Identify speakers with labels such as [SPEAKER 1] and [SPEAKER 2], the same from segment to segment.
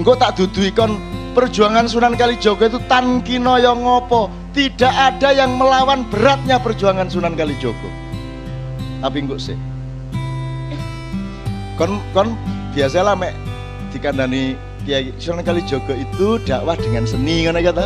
[SPEAKER 1] engko tak dudui kon perjuangan Sunan Kalijaga itu tan kinaya ngopo. Tidak ada yang melawan beratnya perjuangan Sunan Kalijaga. Tapi engko sih. Kon biasalah mek dikandani Kiai Sunan Kalijaga itu dakwah dengan seni ngono kata.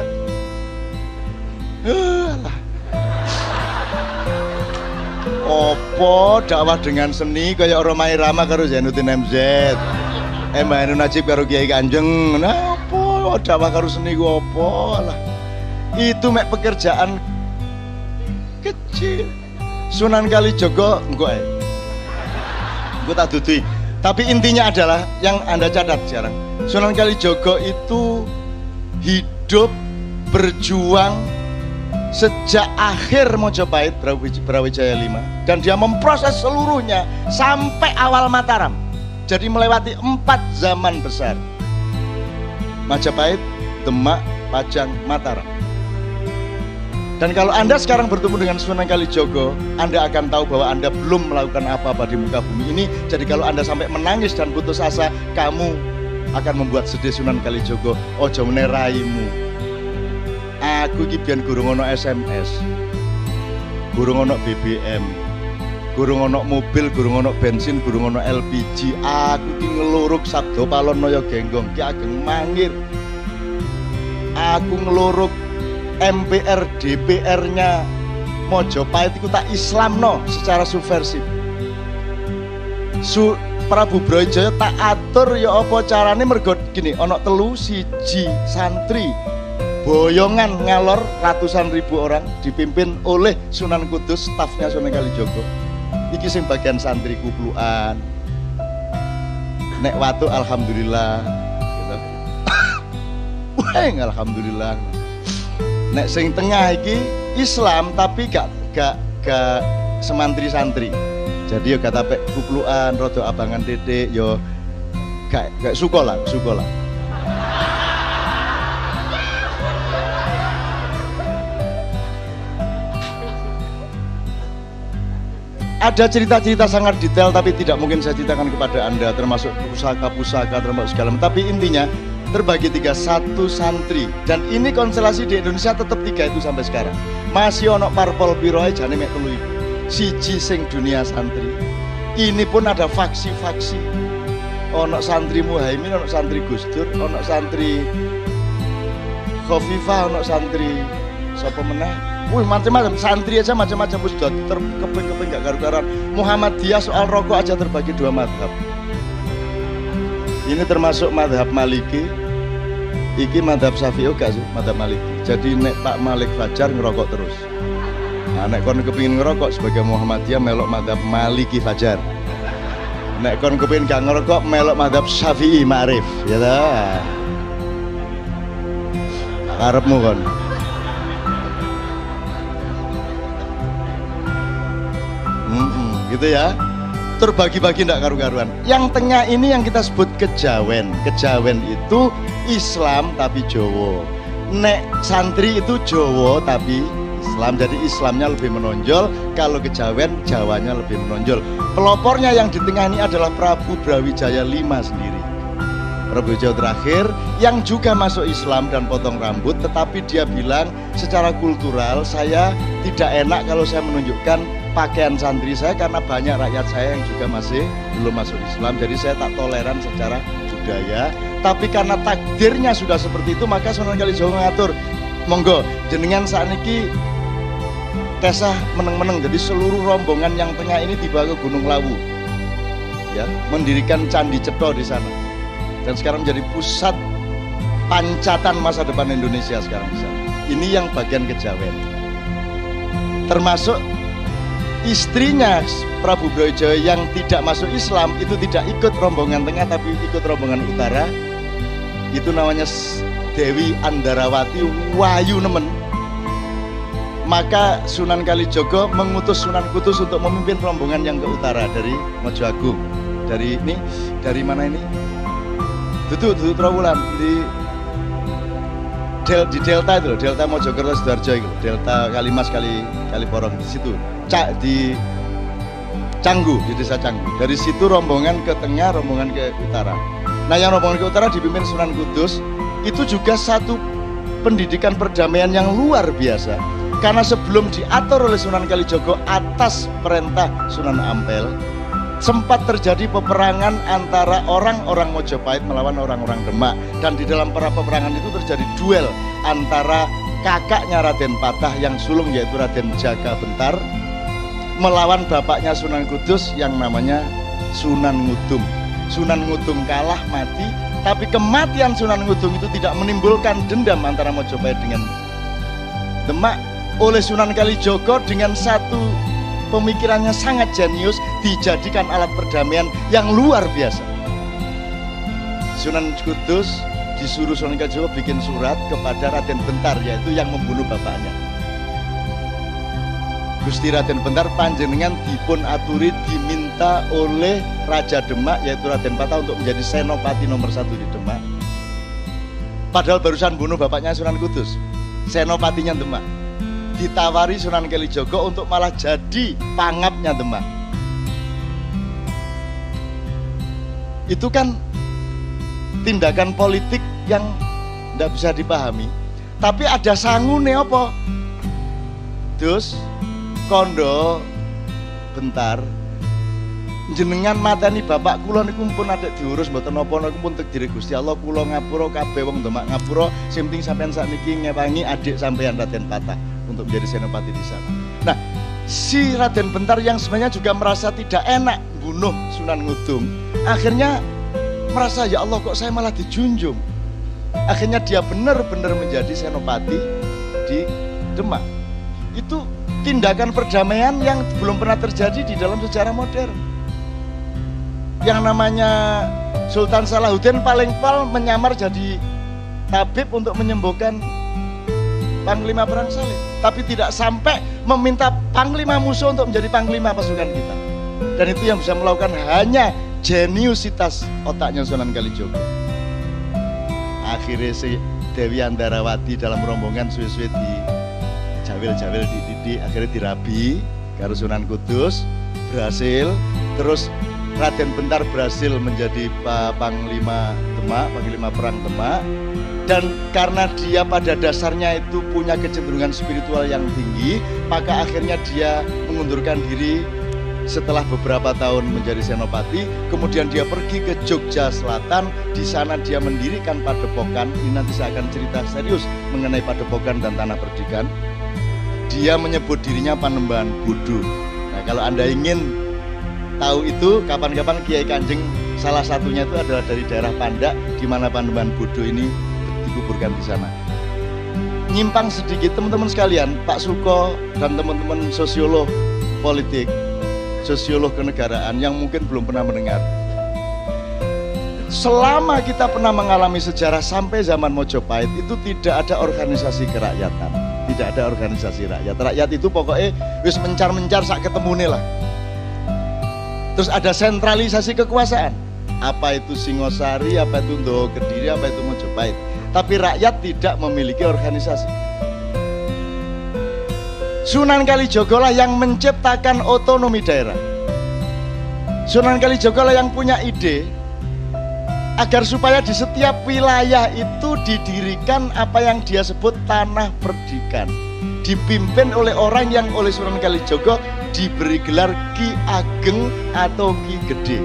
[SPEAKER 1] Opo dakwah dengan seni kaya Romai Rama karo Zainuddin MZ. Mbah Ainun Najib karo Kiai Kanjeng. Nah, opo dakwah karo seni ku opo lah. Itu mek pekerjaan kecil. Sunan Kalijaga engko ae. Engko tak dudui. Tapi intinya adalah yang Anda catat sekarang. Sunan Kalijaga itu hidup berjuang sejak akhir Mojopahit Brawijaya 5 dan dia memproses seluruhnya sampai awal Mataram. Jadi melewati 4 zaman besar. Majapahit, Demak, Pajang, Mataram. Dan kalau Anda sekarang bertemu dengan Sunan Kalijaga, Anda akan tahu bahwa Anda belum melakukan apa-apa di muka bumi ini. Jadi kalau Anda sampai menangis dan putus asa, kamu akan membuat sedih Sunan Kalijaga. Ojo meneh raimu. Aku iki biyen gurung ono SMS. Gurung ono BBM. Gurung ono mobil, gurung ono bensin, gurung ono LPG. Aku ki ngeluruk Sabdo Palon Naya Genggong ki ageng mangir. Aku ngeluruk MPR DPR-nya Mojopahit iku tak Islamno secara subversif. Prabu Brawijaya tak atur ya apa carane mergo gini, ana 3 siji santri boyongan ngalor ratusan ribu orang dipimpin oleh Sunan Kudus, stafnya Sunan Kalijaga. Iki sing bagian santri kuplukan. Nek watu alhamdulillah gitu. Weng alhamdulillah. Nek sing tengah iki Islam tapi gak semantri santri. Jadi yo kata pek kuplukan rada abangan titik yo gak sukola. Ada cerita-cerita sangat detail tapi tidak mungkin saya ceritakan kepada Anda, termasuk pusaka-pusaka, termasuk segala macam. Tapi intinya terbagi 3, 1 santri, dan ini konstelasi di Indonesia tetap 3 itu sampai sekarang. Masih ono parpol biroe jane mek 3 iku. Siji sing dunia santri. Ini pun ada faksi-faksi. Ono santri Muhaimin, ono santri Gus Dur, ono santri Khofifah, ono santri sapa meneh? Macam-macam santri aja macam-macam wis keping-keping gak karu-karuan. Muhammadiyah soal rokok aja terbagi 2 madhab. Ini termasuk madhab Maliki. Iki madhab Syafi'i gak sih? Madhab Maliki. Jadi nek Pak Malik Fajar ngerokok terus. Nah, nek kon kepingin ngerokok sebagai Muhammadiyah melok madhab Maliki Fajar. Nek kon kepingin gak ngerokok melok madhab Syafi'i Ma'rif. Ya ta. Karepmu kon. Gitu ya, terbagi-bagi ndak karu-karuan. Yang tengah ini yang kita sebut kejawen. Kejawen itu Islam tapi Jawa. Nek santri itu Jawa tapi Islam, jadi Islamnya lebih menonjol. Kalau kejawen, Jawanya lebih menonjol. Pelopornya yang di tengah ini adalah Prabu Brawijaya 5 sendiri. Prabu Brawijaya terakhir yang juga masuk Islam dan potong rambut, tetapi dia bilang secara kultural saya tidak enak kalau saya menunjukkan pakaian santri saya karena banyak rakyat saya yang juga masih belum masuk Islam, jadi saya tak toleran secara budaya. Tapi karena takdirnya sudah seperti itu, maka Sunan Kalijaga mengatur, monggo jenengan sakniki kesah meneng-meneng, jadi seluruh rombongan yang tengah ini dibawa ke Gunung Lawu, ya, mendirikan Candi Cetha di sana, dan sekarang menjadi pusat pancatan masa depan Indonesia sekarang di sana. Ini yang bagian kejawen, termasuk istrinya Prabu Brawijaya yang tidak masuk Islam itu tidak ikut rombongan tengah tapi ikut rombongan utara. Itu namanya Dewi Andarawati Wayu nemen. Maka Sunan Kalijaga mengutus Sunan Kudus untuk memimpin rombongan yang ke utara dari Mojo Agung. Dari ini, dari mana ini? Duduk Trawulan di delta itu loh, delta Mojokerto Sidoarjo itu, delta Kalimas Kaliporong di situ. Di Canggu, di desa Canggu. Dari situ rombongan ke tengah, rombongan ke utara. Nah, yang rombongan ke utara dipimpin Sunan Kudus itu juga satu pendidikan perdamaian yang luar biasa. Karena sebelum diatur oleh Sunan Kalijogo atas perintah Sunan Ampel, sempat terjadi peperangan antara orang-orang Mojopahit melawan orang-orang Demak. Dan di dalam para peperangan itu terjadi duel antara kakaknya Raden Patah yang sulung yaitu Raden Jaka Bentar melawan bapaknya Sunan Kudus yang namanya Sunan Ngudung. Sunan Ngudung kalah, mati, tapi kematian Sunan Ngudung itu tidak menimbulkan dendam antara Mojopahit dengan Demak. Oleh Sunan Kalijogo dengan satu pemikirannya sangat jenius dijadikan alat perdamaian yang luar biasa. Sunan Kudus disuruh Sunan Kalijogo bikin surat kepada Raden Bentar, yaitu yang membunuh bapaknya. Gusti Raden Bentar panjenengan dipun aturi diminta oleh Raja Demak yaitu Raden Patah untuk menjadi senopati nomor 1 di Demak. Padahal barusan bunuh bapaknya Sunan Kudus, senopatinya Demak. Ditawari Sunan Kalijogo untuk malah jadi pangapnya Demak. Itu kan tindakan politik yang tidak bisa dipahami. Tapi ada sangune apa? Dus kondo Bentar jenengan mateni bapak kula niku pun ada diurus mboten napa niku pun takdir Gusti Allah, kula ngapura kabeh wong Demak ngapura, sing penting sampean sakniki ngewangi adik sampean Raden Patah untuk menjadi senopati di sana. Nah, si Raden Bentar yang sebenarnya juga merasa tidak enak bunuh Sunan Ngudung, akhirnya merasa ya Allah kok saya malah dijunjung. Akhirnya dia benar-benar menjadi senopati di Demak. Itu tindakan perdamaian yang belum pernah terjadi di dalam sejarah modern. Yang namanya Sultan Salahuddin paling pal menyamar jadi tabib untuk menyembuhkan panglima perang salib, tapi tidak sampai meminta panglima musuh untuk menjadi panglima pasukan kita. Dan itu yang bisa melakukan hanya jeniusitas otaknya Sunan Kalijogo. Akhirnya si Dewi Andarawati dalam rombongan suwe-suwe di jawil-jawil di akhirnya dirabi karo Sunan Kudus, berhasil. Terus Raden Bentar berhasil menjadi panglima Demak, panglima perang Demak. Dan karena dia pada dasarnya itu punya kecenderungan spiritual yang tinggi, maka akhirnya dia mengundurkan diri setelah beberapa tahun menjadi senopati. Kemudian dia pergi ke Jogja Selatan, di sana dia mendirikan padepokan. Ini nanti saya akan cerita serius mengenai padepokan dan tanah perdikan. Dia menyebut dirinya Panembahan Budu. Nah, kalau Anda ingin tahu itu, kapan-kapan Kiai Kanjeng salah satunya itu adalah dari daerah Pandak, di mana Panembahan Budu ini dikuburkan di sana. Nyimpang sedikit teman-teman sekalian, Pak Suko dan teman-teman sosiolog politik, sosiolog kenegaraan yang mungkin belum pernah mendengar. Selama kita pernah mengalami sejarah sampai zaman Mojopahit itu tidak ada organisasi kerakyatan, tidak ada organisasi rakyat. Rakyat itu pokoknya wis mencar-mencar sak ketemune lah. Terus ada sentralisasi kekuasaan. Apa itu Singosari, apa itu Ndowo Kediri, apa itu Mojopahit. Tapi rakyat tidak memiliki organisasi. Sunan Kalijogo lah yang menciptakan otonomi daerah. Sunan Kalijogo lah yang punya ide agar supaya di setiap wilayah itu didirikan apa yang dia sebut tanah perdikan, dipimpin oleh orang yang oleh Sunan Kalijogo diberi gelar Ki Ageng atau Ki Gede.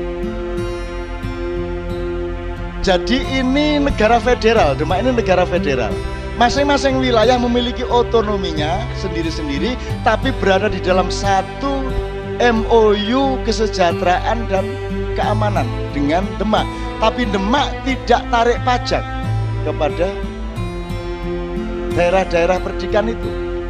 [SPEAKER 1] Jadi ini negara federal, Demak ini negara federal. Masing-masing wilayah memiliki otonominya sendiri-sendiri, tapi berada di dalam satu MOU kesejahteraan dan keamanan dengan Demak. Tapi Demak tidak tarik pajak kepada daerah-daerah perdikan itu.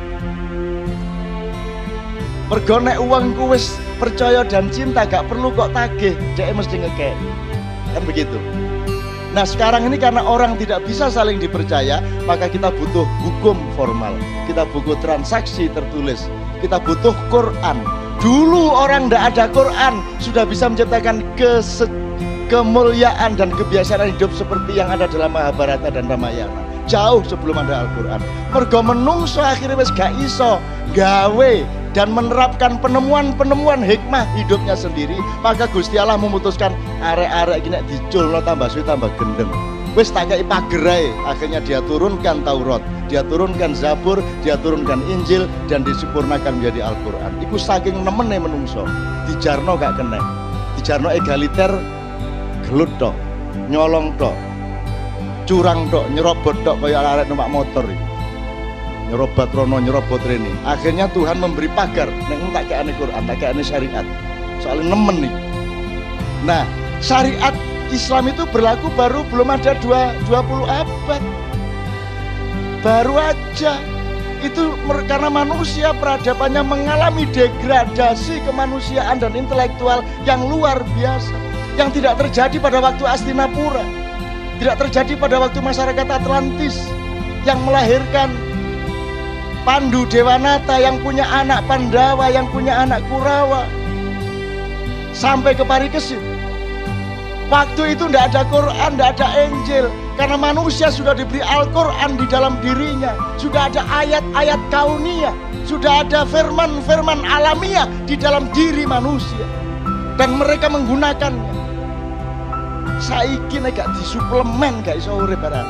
[SPEAKER 1] Mergo nek uangku wis percaya dan cinta gak perlu kok tagih, dhek mesti ngekek. Kan begitu. Nah sekarang ini karena orang tidak bisa saling dipercaya, maka kita butuh hukum formal, kita butuh transaksi tertulis, kita butuh Quran. Dulu orang tidak ada Quran sudah bisa menciptakan kemuliaan dan kebiasaan hidup seperti yang ada dalam Mahabharata dan Ramayana. Jauh sebelum ada Al-Quran. Mergo menungso akhirnya wis gak iso gawe dan menerapkan penemuan-penemuan hikmah hidupnya sendiri, maka Gusti Allah memutuskan arek-arek gini diculno tambah suwi tambah gendeng. Wis tak kei pagerai, akhirnya dia turunkan Taurat, dia turunkan Zabur, dia turunkan Injil, dan disempurnakan menjadi Al-Quran. Iku saking nemene menungso, dijarno gak kena, dijarno egaliter, gelut tok, nyolong tok, curang tok, nyerobot tok kaya arek numpak motor iki. Nyerobot rono, nyerobot rene. Akhirnya Tuhan memberi pagar, nek tak kene Quran, tak kene syariat. Soalnya nemen nih. Nah, syariat Islam itu berlaku baru belum ada 20 abad. Baru aja. Itu karena manusia peradabannya mengalami degradasi kemanusiaan dan intelektual yang luar biasa. Yang tidak terjadi pada waktu Astinapura. Tidak terjadi pada waktu masyarakat Atlantis yang melahirkan Pandu Dewanata, yang punya anak Pandawa, yang punya anak Kurawa, sampai ke Parikesit. Waktu itu tidak ada Quran, tidak ada Injil, karena manusia sudah diberi Al-Quran di dalam dirinya, sudah ada ayat-ayat kauniyah, sudah ada firman-firman alamiah di dalam diri manusia, dan mereka menggunakannya. Saiki nek gak disuplemen gak iso urip barang.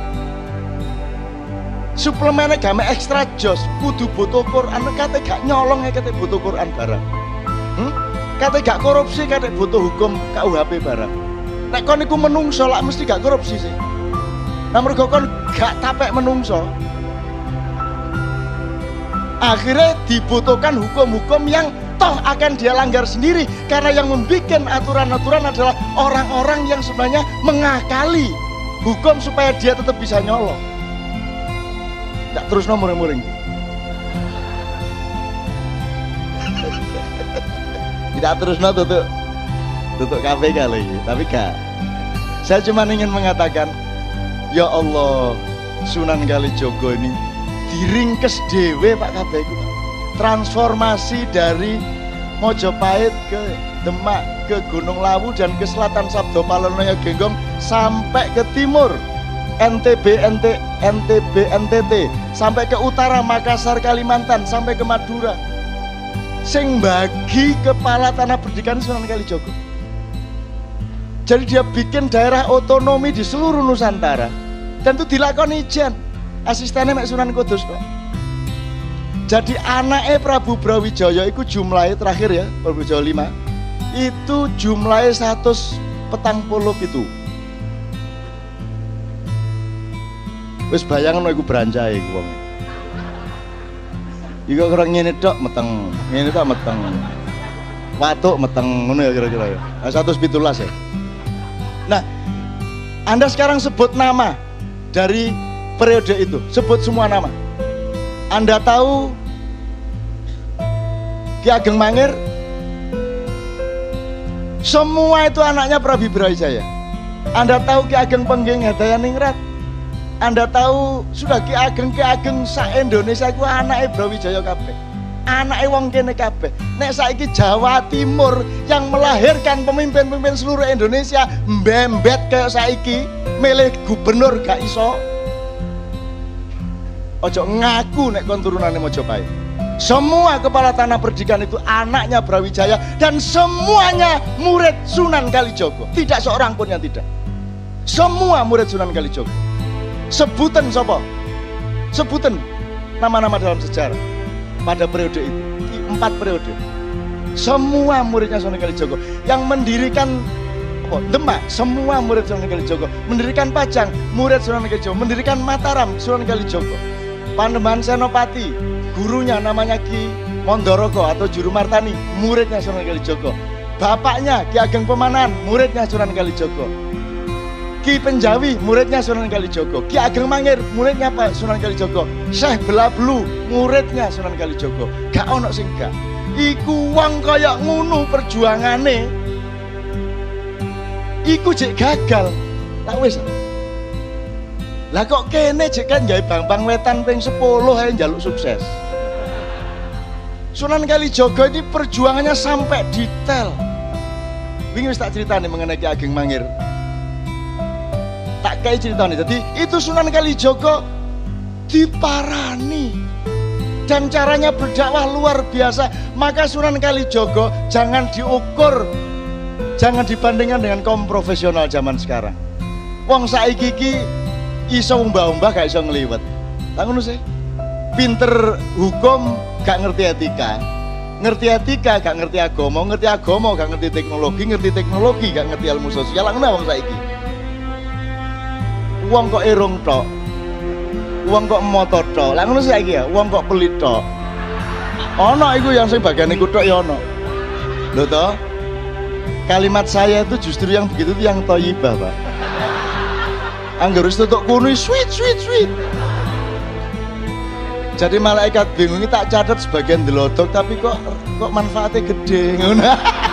[SPEAKER 1] Suplemennya gak ekstra jos, kudu butuh Quran, kate gak nyolong kate butuh Quran barang. Kate gak korupsi kate butuh hukum KUHP barang. Nek kon iku menungso lak mesti gak korupsi sih. Nah mergo kon gak tapek menungso. Akhirnya dibutuhkan hukum-hukum yang toh akan dia langgar sendiri, karena yang membuat aturan-aturan adalah orang-orang yang sebenarnya mengakali hukum supaya dia tetap bisa nyolong. Tak terus muring-muring. Tidak terus tutup KPK lagi, tapi gak. Saya cuma ingin mengatakan, ya Allah, Sunan Kalijogo ini diringkes dewe Pak KPK. Transformasi dari Mojopahit ke Demak, ke Gunung Lawu, dan ke selatan Sabdo Palonoyo Genggong sampai ke timur NTB, NTT, sampai ke utara Makassar, Kalimantan, sampai ke Madura. Sing bagi kepala tanah pendidikan Sunan Kalijogo. Jadi dia bikin daerah otonomi di seluruh Nusantara, dan itu dilakoni Ijen, asistennya Mek Sunan Kudus Pak. Jadi anaknya Prabu Brawijaya itu jumlahnya terakhir ya, Prabu Brawijaya 5, itu jumlahnya 140 itu. Wis bayangno iku brancahe iku wong. Iku kira ngene tok meteng, ngene tok meteng. Watuk meteng ngono ya kira-kira ya. 117 ya. Nah, Anda sekarang sebut nama dari periode itu, sebut semua nama. Anda tahu Ki Ageng Mangir? Semua itu anaknya Prabu Brawijaya. Anda tahu Ki Ageng Pengging Hadayaningrat? Anda tahu sudah Ki Ageng sak Indonesia itu anaknya Brawijaya kabeh. Anaknya wong kene kabeh. Nek saiki Jawa Timur yang melahirkan pemimpin-pemimpin seluruh Indonesia mbembet kayak saiki milih gubernur gak iso. Ojo ngaku nek kon turunane Mojopahit. Semua kepala tanah pendidikan itu anaknya Brawijaya, dan semuanya murid Sunan Kalijogo. Tidak seorang pun yang tidak. Semua murid Sunan Kalijogo. Sebutan sopo? Sebutan nama-nama dalam sejarah pada periode itu, 4 periode. Semua muridnya Sunan Kalijogo. Yang mendirikan Demak, semua murid Sunan Kalijogo. Mendirikan Pajang, murid Sunan Kalijogo. Mendirikan Mataram, Sunan Kalijogo. Panembahan Senopati, gurunya namanya Ki Mondorogo atau Juru Martani, muridnya Sunan Kalijogo. Bapaknya Ki Ageng Pemanan, muridnya Sunan Kalijogo. Ki Penjawi, muridnya Sunan Kalijogo. Ki Ageng Mangir, muridnya Pak Sunan Kalijogo. Syekh Belabelu, muridnya Sunan Kalijogo. Gak ono sing gak. Iku wong kaya ngono perjuangane. Iku jek gagal. Tak wis. Lah kok kene jek kan gawe Bambang Wetan ping 10 ae njaluk sukses. Sunan Kalijogo ini perjuangannya sampai detail. Wingi wis tak critani mengenai Ki Ageng Mangir. Tak kayak ceritanya. Jadi itu Sunan Kalijogo diparani dan caranya berdakwah luar biasa. Maka Sunan Kalijogo jangan diukur, jangan dibandingkan dengan kaum profesional zaman sekarang. Wong saiki iki iso umbah-umbah gak iso ngliwet. Lah ngono sih. Pinter hukum gak ngerti etika. Ngerti etika gak ngerti agama, ngerti agama gak ngerti teknologi gak ngerti ilmu sosial. Lah ngono wong saiki. Wong kok irung tok. Wong kok moto tok. Lah ngono saiki ya, wong kok pelit tok. Ono iku yang sing bagian iku tok ya ono. Lho toh? Kalimat saya itu justru yang begitu itu yang thayyibah, Pak. Angger wis tutuk kuno sweet. Jadi malaikat bingung tak catat sebagian delodok tapi kok manfaatnya gede ngono.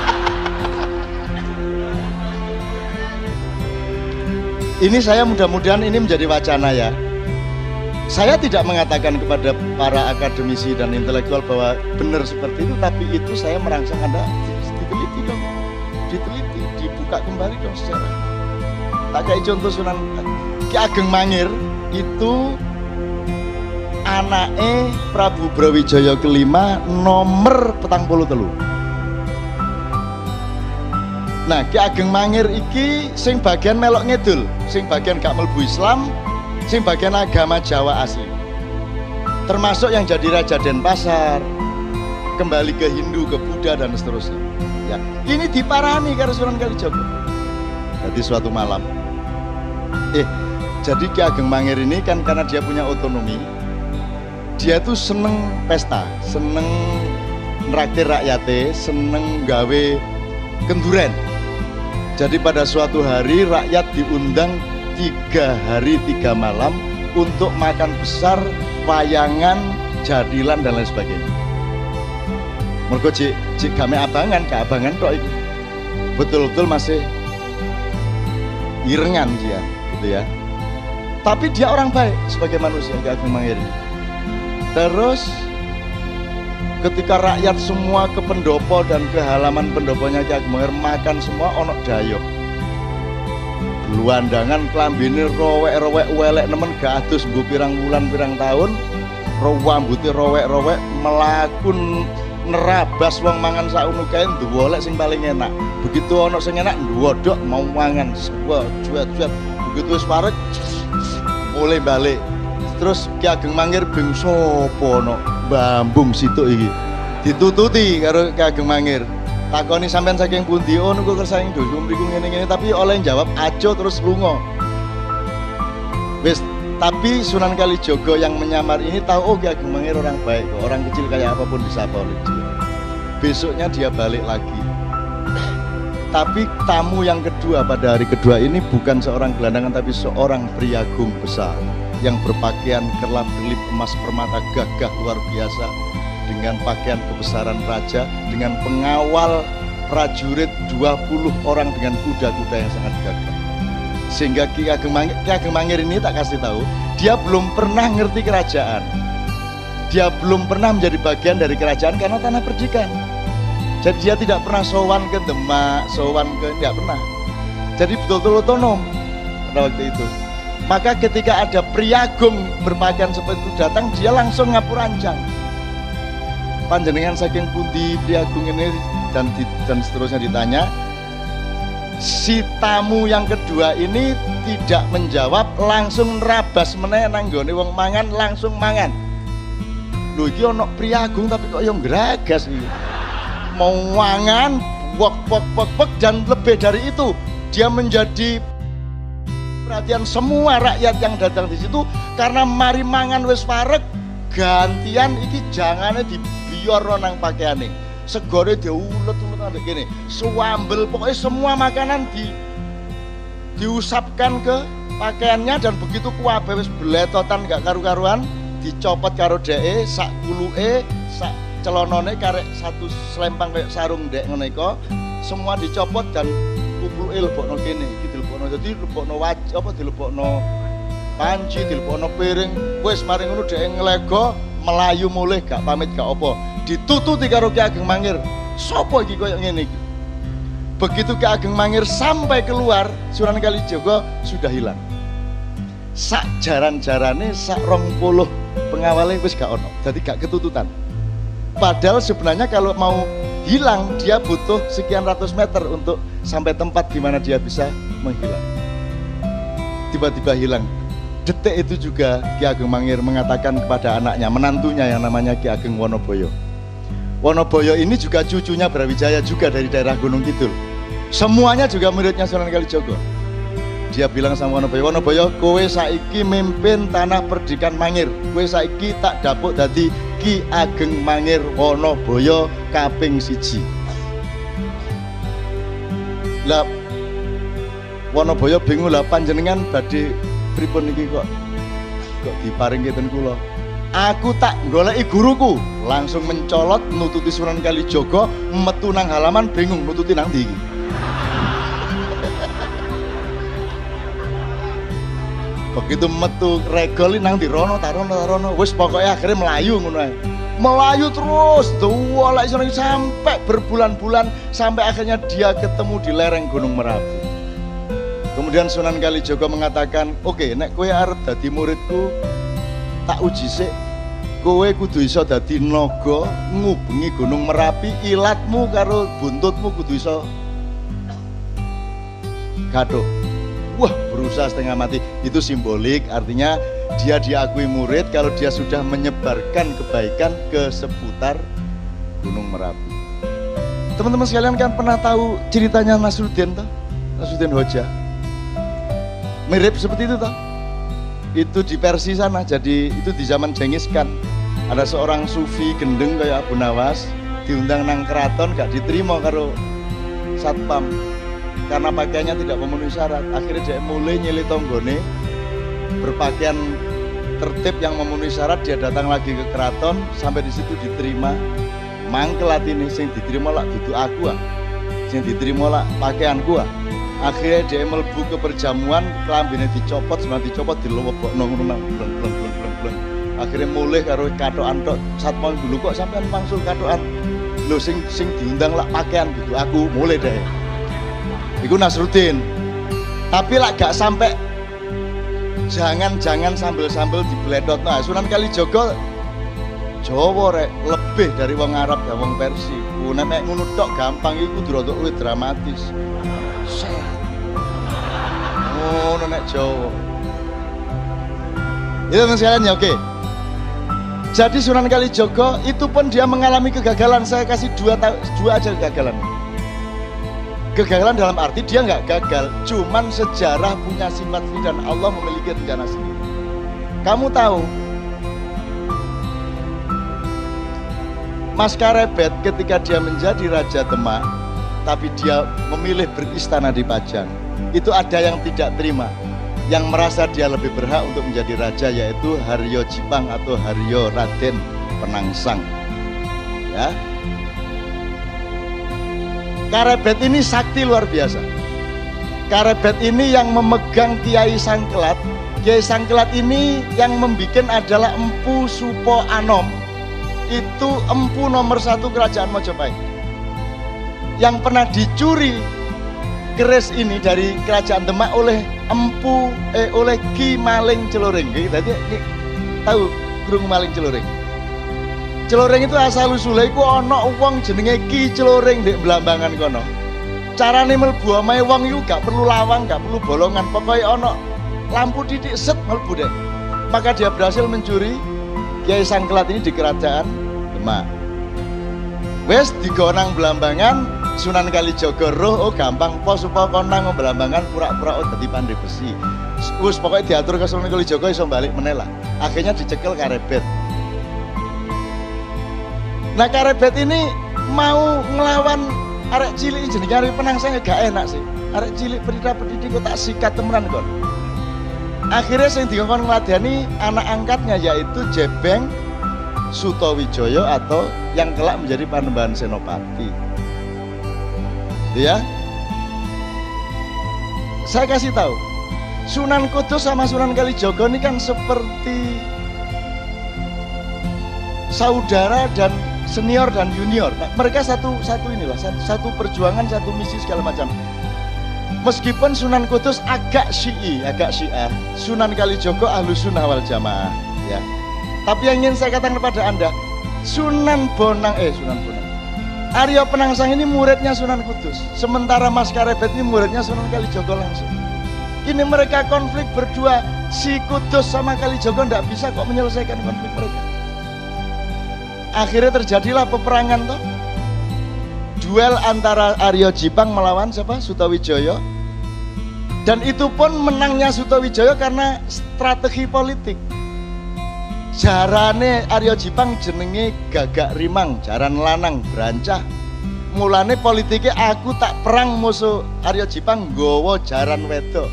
[SPEAKER 1] Ini saya mudah-mudahan ini menjadi wacana ya. Saya tidak mengatakan kepada para akademisi dan intelektual bahwa benar seperti itu, tapi itu saya merangsang Anda diteliti dong, diteliti, dibuka kembali dong secara. Tak kayak contoh Sunan Ki Ageng Mangir itu anake Prabu Brawijaya kelima nomor 43. Nah, Ki Ageng Mangir iki sing bagian melok ngidul, sing bagian gak mlebu Islam, sing bagian agama Jawa asli. Termasuk yang jadi Raja Denpasar, kembali ke Hindu, ke Buddha dan seterusnya. Ya, ini diparani karo Sunan Kalijogo. Jadi suatu malam, jadi Ki Ageng Mangir ini kan karena dia punya otonomi, dia tuh seneng pesta, seneng nraktir rakyatnya, seneng gawe kenduren. Jadi pada suatu hari rakyat diundang 3 hari 3 malam untuk makan besar, wayangan, jadilan dan lain sebagainya. Mergo cik game abangan, keabangan tok iku. Betul-betul masih irengan dia, gitu ya. Tapi dia orang baik sebagai manusia, Ki Ageng Mangir. Terus ketika rakyat semua ke pendopo dan ke halaman pendoponya Ki Ageng Mangir makan semua ono dayok. Luandangan klambine rowek-rowek welek nemen gak adus nggo pirang wulan pirang tahun, rambute rowek-rowek melakun nerabas wong mangan sakunu kae ndwolek sing paling enak. Begitu ono sing enak ndwodok mau mangan sebuah cuat-cuat. Begitu wis parek mulai balik. Terus Ki Ageng Mangir bingung sapa ono Bambung situk iki. Ditututi karo Ki Ageng Mangir. Takoni sampean saking pundi? Oh niku kersane dosa mriku ngene-ngene, tapi oleh jawab ajo terus lunga. Wis, tapi Sunan Kalijogo yang menyamar ini tahu oh Ki Ageng Mangir orang baik, orang kecil kayak apapun disapa oleh dia. Besoknya dia balik lagi. Tapi tamu yang kedua pada hari kedua ini bukan seorang gelandangan tapi seorang priagung besar yang berpakaian kerlap-kerlip emas permata gagah luar biasa dengan pakaian kebesaran raja, dengan pengawal prajurit 20 orang dengan kuda-kuda yang sangat gagah. Sehingga Ki Ageng Mangir ini tak kasih tahu, dia belum pernah ngerti kerajaan. Dia belum pernah menjadi bagian dari kerajaan karena tanah perdikan. Jadi dia tidak pernah sowan ke Demak, sowan ke tidak pernah. Jadi betul-betul otonom pada waktu itu. Maka ketika ada priagung berpakaian seperti itu datang, dia langsung ngapuranjang. Panjenengan saking pundi priagung ini dan seterusnya ditanya. Si tamu yang kedua ini tidak menjawab, langsung nerabas meneh nang nggone wong mangan, langsung mangan. Lho iki ana priagung tapi kok yang geragas iki. Mau mangan, wok dan lebih dari itu dia menjadi perhatian semua rakyat yang datang di situ karena mari mangan wis parek gantian iki jangane dibiyorno nang pakaiane. Segore diulet-ulet ambek kene. Suambel pokoknya semua makanan diusapkan ke pakaiannya dan begitu kuwabe wis bletotan gak karu-karuan dicopot karo dheke sak kuluke sak celonone karek satu selempang kayak sarung dek ngono iku semua dicopot dan kupluke lebokno kene iki dilebokno dadi lebokno apa dilebokno panci dilebokno piring wis mari ngono dhek nglego melayu mulih gak pamit gak apa ditututi karo Ki Ageng Mangir. Sopo iki koyo ngene iki? Begitu Ki Ageng Mangir sampai keluar, Sunan Kalijogo sudah hilang. Sak jaran-jarane sak 20 pengawalnya wis gak ono, jadi gak ketututan. Padahal sebenarnya kalau mau hilang dia butuh sekian ratus meter untuk sampai tempat di mana dia bisa menghilang. Tiba-tiba hilang. Detik itu juga Ki Ageng Mangir mengatakan kepada anaknya, menantunya yang namanya Ki Ageng Wonoboyo. Wonoboyo ini juga cucunya Brawijaya juga dari daerah Gunung Kidul. Semuanya juga muridnya Sunan Kalijogo. Dia bilang sama Wonoboyo, Wonoboyo, kowe saiki mimpin tanah perdikan Mangir. Kowe saiki tak dapuk dadi Ki Ageng Mangir Wonoboyo kaping 1. Lah Wonoboyo bingung, lah panjenengan badhe pripun niki kok diparing ngeten kula. Aku tak goleki guruku, langsung mencolot nututi Sunan Kalijogo, metu nang halaman bingung nututi nang ndi iki. Begitu metu regol nang di rono tarono wis pokoknya akhirnya melayu ngono ae. Melayu terus duwalek sampai berbulan-bulan sampai akhirnya dia ketemu di lereng Gunung Merapi. Kemudian Sunan Kalijogo mengatakan, "Oke, nek kowe arep dadi muridku, tak uji sik. Kowe kudu iso dadi naga ngubengi Gunung Merapi, ilatmu karo buntutmu kudu iso gathuk." Wah, berusaha setengah mati. Itu simbolik, artinya dia diakui murid kalau dia sudah menyebarkan kebaikan ke seputar Gunung Merapi. Teman-teman sekalian kan pernah tahu ceritanya Nasruddin toh? Nasruddin Hoja. Mirip seperti itu toh? Itu di Persia sana, jadi itu di zaman Genghis Khan. Ada seorang sufi gendeng kayak Abu Nawas, diundang nang keraton gak diterima karo satpam. Karena pakaiannya tidak memenuhi syarat, akhirnya dia mulai nyeli tonggone, berpakaian tertib yang memenuhi syarat. Dia datang lagi ke keraton, sampai di situ diterima. Mangkel atine sing diterima lah dudu aku, sing diterima lah pakaianku. Akhirnya dia mlebu ke perjamuan, klambine dicopot, sebenarnya dicopot dilowobokno ngono bleng. Akhirnya mulai karo katokan tok, satpam dulu kok sampean mangsul katokan. Lho sing diundang lah pakaian dudu aku, mulai deh. Iku Nasruddin. Tapi lah gak sampai jangan sambil dibledot. Nah, Sunan Kalijogo Jawa rek lebih dari wong Arab ya wong Persia. Nek ngono tok gampang iku kudu rada luwih dramatis. Oh, nek Jawa. Itu sekalian ya, oke. Jadi Sunan Kalijogo itu pun dia mengalami kegagalan. Saya kasih dua aja kegagalan. Kegagalan dalam arti dia nggak gagal, cuman sejarah punya sifat sendiri dan Allah memiliki rencana sendiri. Kamu tahu, Mas Karebet ketika dia menjadi Raja Demak, tapi dia memilih beristana di Pajang, itu ada yang tidak terima, yang merasa dia lebih berhak untuk menjadi raja, yaitu Haryo Jipang atau Haryo Raden Penangsang. Ya. Karebet ini sakti luar biasa. Karebet ini yang memegang Kiai Sangkelat. Kiai Sangkelat ini yang membuat adalah Empu Supo Anom. Itu empu nomor 1 kerajaan Mojopahit. Yang pernah dicuri keris ini dari kerajaan Demak oleh oleh Ki Maling Celoring. Jadi tahu Grung Maling Celoring? Celoring itu asal usulnya iku ana wong jenenge Ki Celoring ndek Blambangan kono. Carane mlebu omahe wong iku gak perlu lawang, gak perlu bolongan, pokoke ana lampu titik set mlebu deh. Maka dia berhasil mencuri Kiai Sangkelat ini di kerajaan Demak. Wes digonang Blambangan, Sunan Kalijogo roh, oh gampang po supaya konang Blambangan pura-pura dadi pandai besi. Wes pokoknya diatur ke Sunan Kalijogo iso balik meneh lah. Akhirnya dicekel Karebet. Nah Karebet ini mau ngelawan arek cilik jenenge Haryo Penangsang gak enak sih. Arek cilik pendidik kok tak sikat temenan kon. Akhirnya sing dikon ngladeni anak angkatnya yaitu Jebeng Sutowijoyo atau yang kelak menjadi Panembahan Senopati. Ya. Saya kasih tahu. Sunan Kudus sama Sunan Kalijogo ini kan seperti saudara dan senior dan junior. Nah, mereka satu satu perjuangan, satu misi segala macam. Meskipun Sunan Kudus agak Syiah, Sunan Kalijogo Ahlus Sunnah wal Jamaah, ya. Tapi yang ingin saya katakan kepada Anda, Sunan Bonang, Arya Penangsang ini muridnya Sunan Kudus. Sementara Mas Karebet ini muridnya Sunan Kalijogo langsung. Ini mereka konflik berdua. Si Kudus sama Kalijogo tidak bisa kok menyelesaikan konflik mereka. Akhirnya terjadilah peperangan toh. Duel antara Arya Jipang melawan siapa? Sutawijaya. Dan itu pun menangnya Sutawijaya karena strategi politik. Jarane Arya Jipang jenenge Gagak Rimang, jaran lanang brancah. Mulane politiknya aku tak perang musuh Arya Jipang nggawa jaran wedok.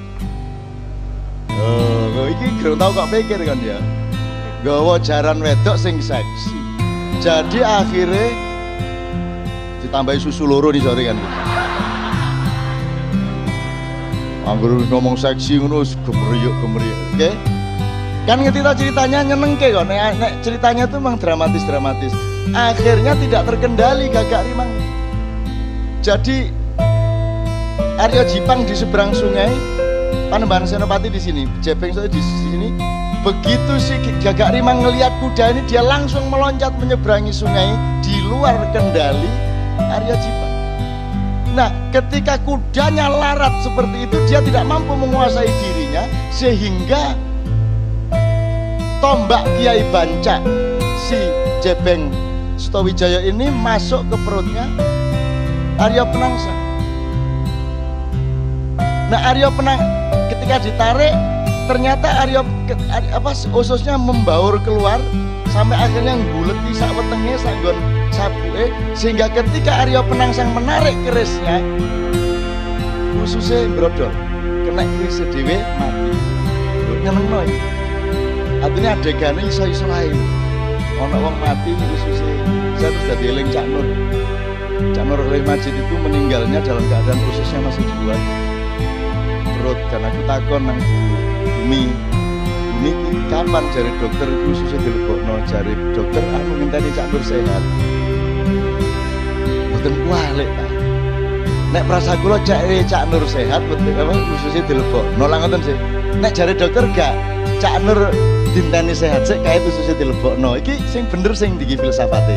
[SPEAKER 1] Oh, iki gak tau kok pikir kan ya. Nggawa jaran wedok sing seksi. Jadi akhirnya ditambahi susu loro nih sore kan. Anggur ngomong seksi ngono gemeriyuk. Oke? Kan ketika ceritanya nyenengke kok, nek ceritanya itu memang dramatis. Akhirnya tidak terkendali Gagak Rimang. Jadi Arya Jipang di seberang sungai, Panembahan Senopati di sini, Jepeng di sini. Begitu si Gagak Rimang ngelihat kuda ini, dia langsung meloncat menyeberangi sungai di luar kendali Arya Jipang. Nah, ketika kudanya larat seperti itu, dia tidak mampu menguasai dirinya, sehingga tombak Kiai Banca si Jebeng Sutawijaya ini masuk ke perutnya Arya Penangsang. Nah, Arya ketika ditarik, ternyata ususnya membaur keluar sampai akhirnya ngguleti sak wetenge sak nggon sabuke, sehingga ketika Arya Penangsang menarik kerisnya, ususnya brodol, kena keris dhewe mati. Nyenengno iki. Artinya adegannya iso-iso lain. Ono wong mati ususnya. Saya terus jadi eling Cak Nur. Cak Nur oleh Majid itu meninggalnya dalam keadaan ususnya masih di luar perut. Dan aku takon nang Bumi kapan jari dokter itu ususnya dilebokno, jari dokter aku ngenteni Cak Nur sehat. Mboten kualik ta. Nek prasa kula Cak Nur sehat ususnya dilebokno lah ngoten sih. Nek jari dokter gak Cak Nur dinteni sehat sik kae ususnya dilebokno. Iki sing bener sing diki filsafate.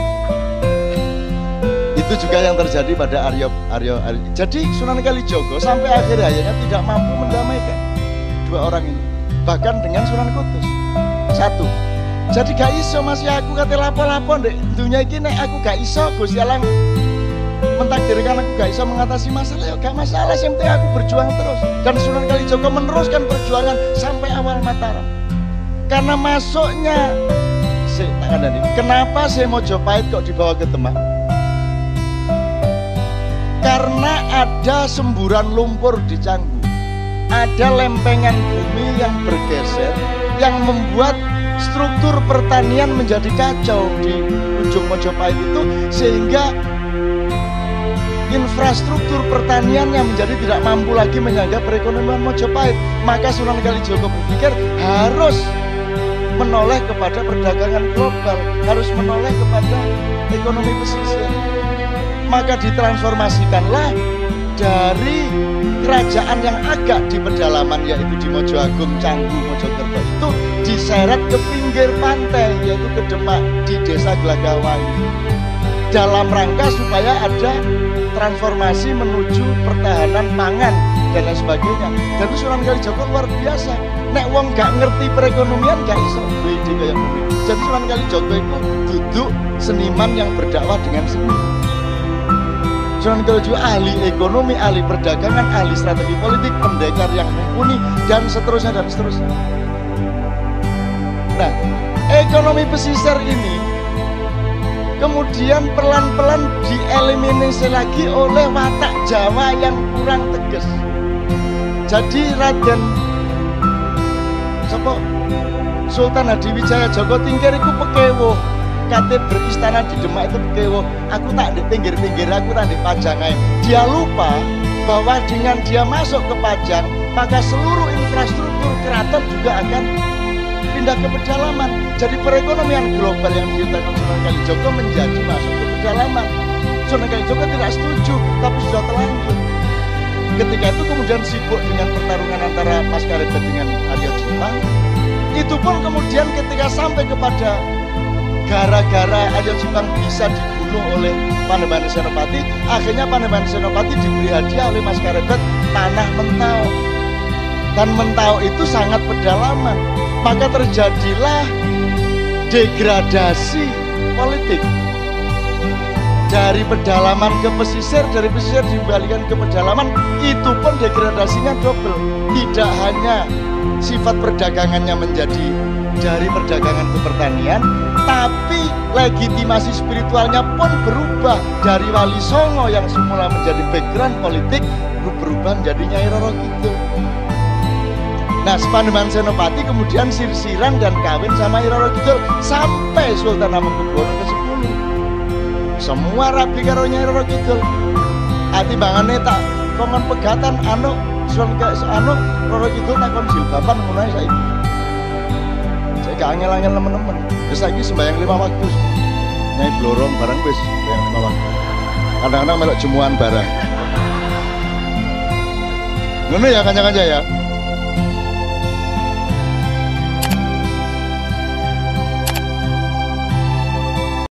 [SPEAKER 1] Itu juga yang terjadi pada Arya. Jadi Sunan Kalijogo sampai akhir hayatnya tidak mampu mendamaikan dua orang ini. Bahkan dengan Sunan Kudus. Satu. Jadi gak iso masih aku kate lapo-lapo ndek dunya iki nek aku gak iso Gusti Allah mentakdirkan aku gak iso mengatasi masalah, ya gak masalah, yang penting aku berjuang terus. Dan Sunan Kalijogo meneruskan perjuangan sampai awal Mataram. Karena masuknya kenapa saya Mojopahit kok dibawa ke Demak? Karena ada semburan lumpur di Canggu, ada lempengan bumi yang bergeser yang membuat struktur pertanian menjadi kacau di ujung Mojopahit itu, sehingga infrastruktur pertanian yang menjadi tidak mampu lagi menyangga perekonomian Mojopahit. Maka Sunan Kalijogo berpikir harus menoleh kepada perdagangan global, harus menoleh kepada ekonomi pesisir. Maka ditransformasikanlah dari kerajaan yang agak di pedalaman, yaitu di Mojoagung, Canggu, Mojokerto, itu diseret ke pinggir pantai, yaitu ke Demak di desa Gelagawangi, dalam rangka supaya ada transformasi menuju pertahanan pangan dan lain sebagainya. Dan Sunan Kalijogo luar biasa. Nek wong gak ngerti perekonomian gak iso duwe ide kaya ngono. Jadi Sunan Kalijogo itu duduk seniman yang berdakwah dengan seni. Sunan Kalijogo ahli ekonomi, ahli perdagangan, ahli strategi politik, pendekar yang mumpuni, dan seterusnya. Nah, ekonomi pesisir ini kemudian pelan-pelan dieliminasi lagi oleh watak Jawa yang kurang tegas. Jadi Raden Sultan Hadiwijaya Joko Tingkir itu pekewo, kate beristana di Demak itu pekewo. Aku tak di pinggir-pinggir, aku tak di Pajang. Dia lupa bahwa dengan dia masuk ke Pajang, maka seluruh infrastruktur keraton juga akan pindah ke pedalaman. Jadi perekonomian global yang diutarkan Sunan Kalijogo menjadi masuk ke pedalaman. Sunan Kalijogo tidak setuju, tapi sudah terlanjur. Ketika itu kemudian sibuk dengan pertarungan antara Mas Karebet dengan Arya Jipang. Itu pun kemudian ketika sampai kepada gara-gara Arya Jipang bisa dibunuh oleh Panembahan Senopati, akhirnya Panembahan Senopati diberi hadiah oleh Mas Karebet tanah Mentau. Dan Mentau itu sangat pedalaman, maka terjadilah degradasi politik. Dari pedalaman ke pesisir, dari pesisir dikembalikan ke pedalaman, itu pun degradasinya double. Tidak hanya sifat perdagangannya menjadi dari perdagangan ke pertanian, tapi legitimasi spiritualnya pun berubah dari Wali Songo yang semula menjadi background politik berubah menjadi Nyai Roro Kidul. Nah, Panembahan Senopati kemudian sirsiran dan kawin sama Nyai Roro Kidul sampai Sultan Hamengkubuwono ke-10. Semua rabi karo Nyai Roro Kidul. Atimbangane tak kongon pegatan anu Roro Kidul tak kon jilbaban ngono ae saiki. Saya gak angel-angel temen-temen. Wis saiki sembahyang 5 waktu. Nyai blorong barang wis sembahyang 5 waktu. Kadang-kadang melok jemuan barang. Ngono ya kanca-kanca ya.